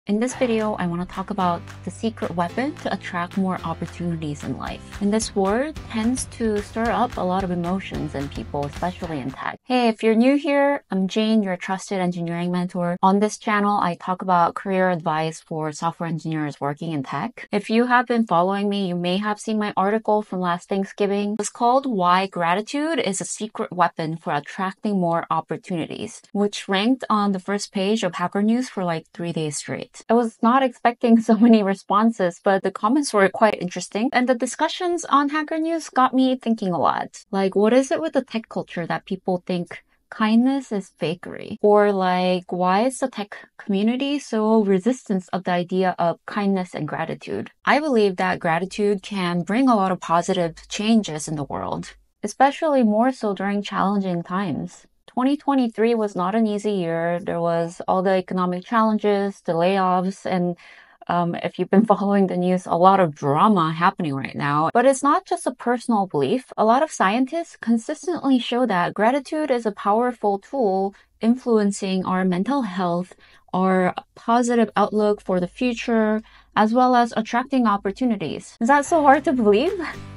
In this video, I want to talk about the secret weapon to attract more opportunities in life. And this word tends to stir up a lot of emotions in people, especially in tech. Hey, if you're new here, I'm Jane, your trusted engineering mentor. On this channel, I talk about career advice for software engineers working in tech. If you have been following me, you may have seen my article from last Thanksgiving. It's called Why Gratitude is a Secret Weapon for Attracting More Opportunities, which ranked on the first page of Hackernews for like 3 days straight. I was not expecting so many responses, but the comments were quite interesting. And the discussions on Hacker News got me thinking a lot. Like, what is it with the tech culture that people think kindness is fakery? Or like, why is the tech community so resistant of the idea of kindness and gratitude? I believe that gratitude can bring a lot of positive changes in the world, especially more so during challenging times. 2023 was not an easy year. There was all the economic challenges, the layoffs, and if you've been following the news, a lot of drama happening right now. But it's not just a personal belief. A lot of scientists consistently show that gratitude is a powerful tool influencing our mental health, our positive outlook for the future, as well as attracting opportunities. Is that so hard to believe?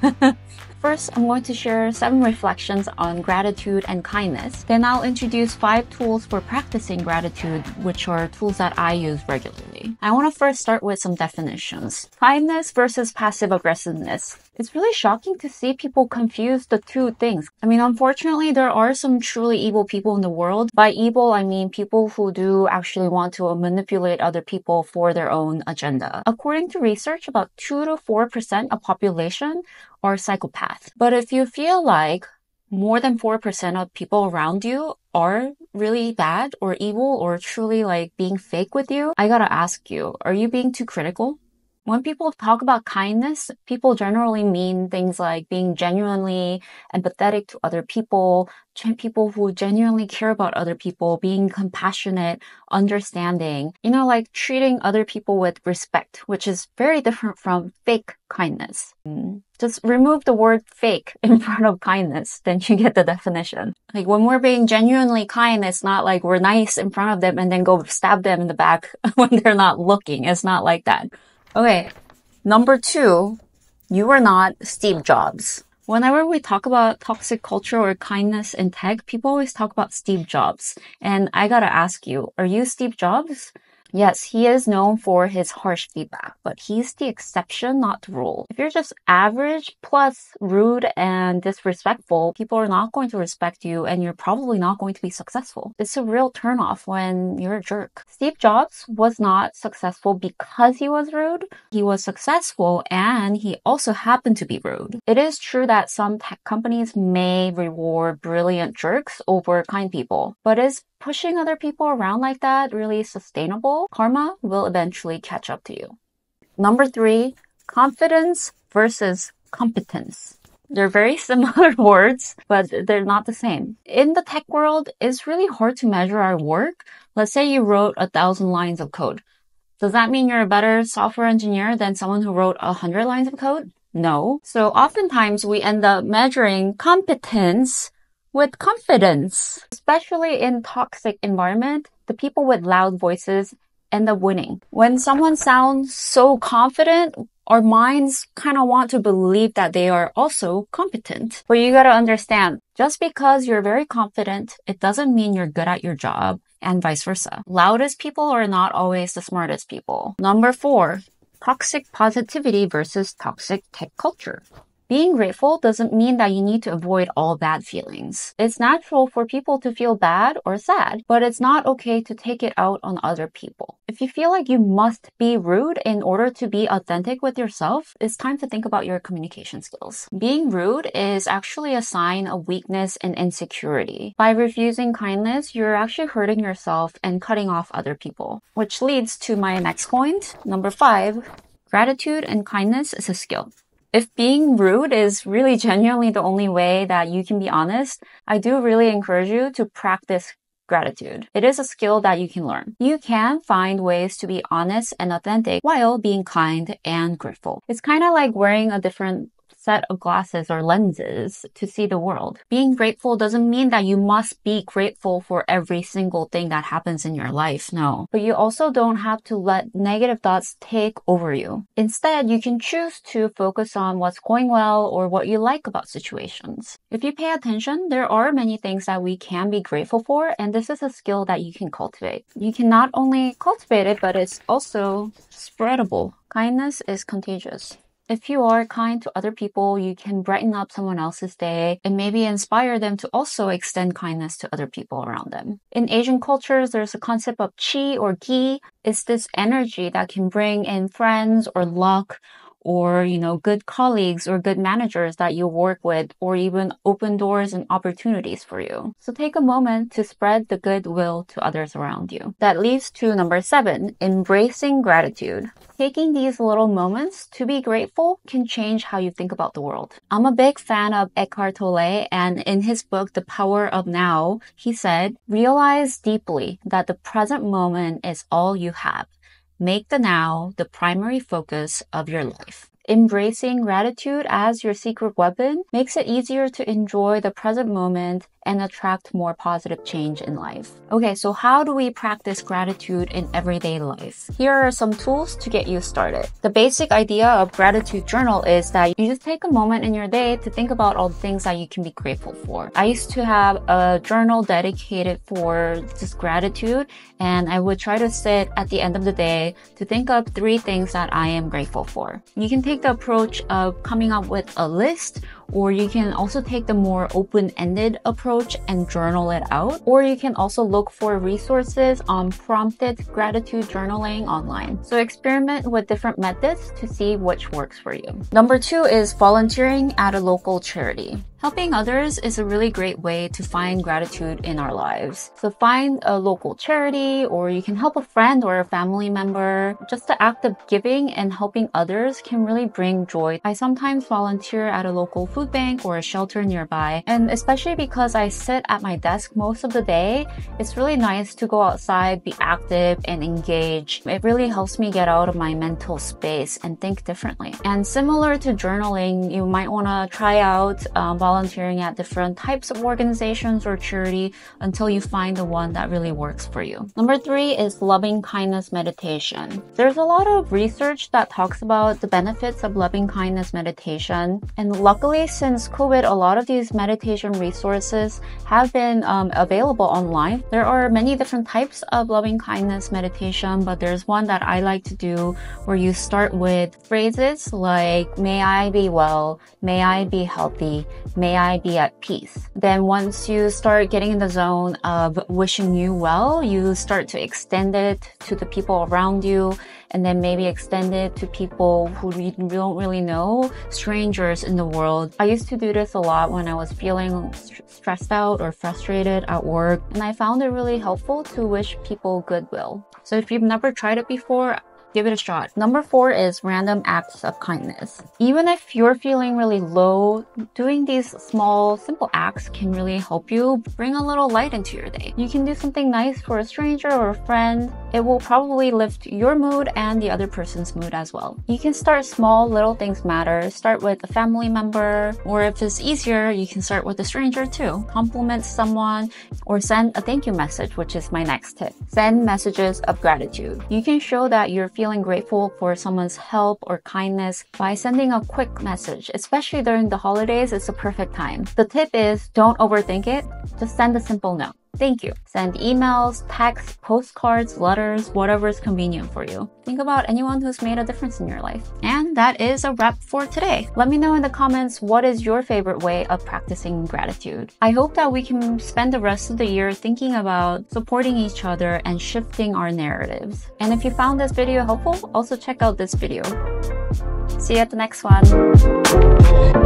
First, I'm going to share 7 reflections on gratitude and kindness. Then I'll introduce 5 tools for practicing gratitude, which are tools that I use regularly. I want to first start with some definitions. Kindness versus passive aggressiveness. It's really shocking to see people confuse the two things. I mean, unfortunately, there are some truly evil people in the world. By evil, I mean people who do actually want to manipulate other people for their own agenda. According to research, about 2 to 4% of population are psychopaths. But if you feel like more than 4% of people around you are really bad or evil or truly like being fake with you, I gotta ask you, are you being too critical? When people talk about kindness, people generally mean things like being genuinely empathetic to other people who genuinely care about other people, being compassionate, understanding, like treating other people with respect, which is very different from fake kindness. Just remove the word fake in front of kindness, then you get the definition. Like when we're being genuinely kind, it's not like we're nice in front of them and then go stab them in the back when they're not looking. It's not like that. Okay, number 2, you are not Steve Jobs. Whenever we talk about toxic culture or kindness in tech, people always talk about Steve Jobs. And I gotta ask you, are you Steve Jobs? Yes, he is known for his harsh feedback, but he's the exception, not the rule. If you're just average plus rude and disrespectful, people are not going to respect you and you're probably not going to be successful. It's a real turnoff when you're a jerk. Steve Jobs was not successful because he was rude. He was successful and he also happened to be rude. It is true that some tech companies may reward brilliant jerks over kind people, but is pushing other people around like that really sustainable? Karma will eventually catch up to you. Number 3, confidence versus competence. They're very similar words, but they're not the same. In the tech world, it's really hard to measure our work. Let's say you wrote 1,000 lines of code. Does that mean you're a better software engineer than someone who wrote 100 lines of code? No. So oftentimes we end up measuring competence with confidence. Especially in toxic environment, the people with loud voices end up winning. When someone sounds so confident, our minds kind of want to believe that they are also competent. But you gotta understand, just because you're very confident, it doesn't mean you're good at your job, and vice versa. Loudest people are not always the smartest people. Number 4, toxic positivity versus toxic tech culture. Being grateful doesn't mean that you need to avoid all bad feelings. It's natural for people to feel bad or sad, but it's not okay to take it out on other people. If you feel like you must be rude in order to be authentic with yourself, it's time to think about your communication skills. Being rude is actually a sign of weakness and insecurity. By refusing kindness, you're actually hurting yourself and cutting off other people. Which leads to my next point, number 5, gratitude and kindness is a skill. If being rude is really genuinely the only way that you can be honest, I do really encourage you to practice gratitude. It is a skill that you can learn. You can find ways to be honest and authentic while being kind and grateful. It's kind of like wearing a different set of glasses or lenses to see the world. Being grateful doesn't mean that you must be grateful for every single thing that happens in your life, no. But you also don't have to let negative thoughts take over you. Instead, you can choose to focus on what's going well or what you like about situations. If you pay attention, there are many things that we can be grateful for, and this is a skill that you can cultivate. You can not only cultivate it, but it's also spreadable. Kindness is contagious. If you are kind to other people, you can brighten up someone else's day and maybe inspire them to also extend kindness to other people around them. In Asian cultures, there's a concept of chi or gi. It's this energy that can bring in friends or luck or, good colleagues or good managers that you work with, or even open doors and opportunities for you. So take a moment to spread the goodwill to others around you. That leads to number 7, embracing gratitude. Taking these little moments to be grateful can change how you think about the world. I'm a big fan of Eckhart Tolle, and in his book, The Power of Now, he said, realize deeply that the present moment is all you have. Make the now the primary focus of your life. Embracing gratitude as your secret weapon makes it easier to enjoy the present moment and attract more positive change in life. Okay, so how do we practice gratitude in everyday life? Here are some tools to get you started. The basic idea of gratitude journal is that you just take a moment in your day to think about all the things that you can be grateful for. I used to have a journal dedicated for just gratitude, and I would try to sit at the end of the day to think of 3 things that I am grateful for. You can take the approach of coming up with a list, or you can also take the more open-ended approach and journal it out. Or you can also look for resources on prompted gratitude journaling online. So experiment with different methods to see which works for you. Number 2 is volunteering at a local charity. Helping others is a really great way to find gratitude in our lives. So find a local charity, or you can help a friend or a family member. Just the act of giving and helping others can really bring joy. I sometimes volunteer at a local food bank or a shelter nearby, and especially because I sit at my desk most of the day, it's really nice to go outside, be active, and engage. It really helps me get out of my mental space and think differently. And similar to journaling, you might want to try out volunteering at different types of organizations or charity until you find the one that really works for you. Number 3 is Lovingkindness Meditation. There's a lot of research that talks about the benefits of loving-kindness meditation, and luckily since COVID, a lot of these meditation resources have been available online. There are many different types of loving-kindness meditation, but there's one that I like to do where you start with phrases like, may I be well, may I be healthy, may I be at peace. Then once you start getting in the zone of wishing you well, you start to extend it to the people around you, and then maybe extend it to people who you don't really know, strangers in the world. I used to do this a lot when I was feeling stressed out or frustrated at work, and I found it really helpful to wish people goodwill. So if you've never tried it before, give it a shot. Number 4 is random acts of kindness. Even if you're feeling really low, doing these small, simple acts can really help you bring a little light into your day. You can do something nice for a stranger or a friend. It will probably lift your mood and the other person's mood as well. You can start small, little things matter. Start with a family member, or if it's easier, you can start with a stranger too. Compliment someone or send a thank you message, which is my next tip. Send messages of gratitude. You can show that you're feeling grateful for someone's help or kindness by sending a quick message. Especially during the holidays, it's a perfect time. The tip is don't overthink it. Just send a simple note. Thank you. Send emails, texts, postcards, letters, whatever is convenient for you. Think about anyone who's made a difference in your life. And that is a wrap for today. Let me know in the comments what is your favorite way of practicing gratitude. I hope that we can spend the rest of the year thinking about supporting each other and shifting our narratives. And if you found this video helpful, also check out this video. See you at the next one.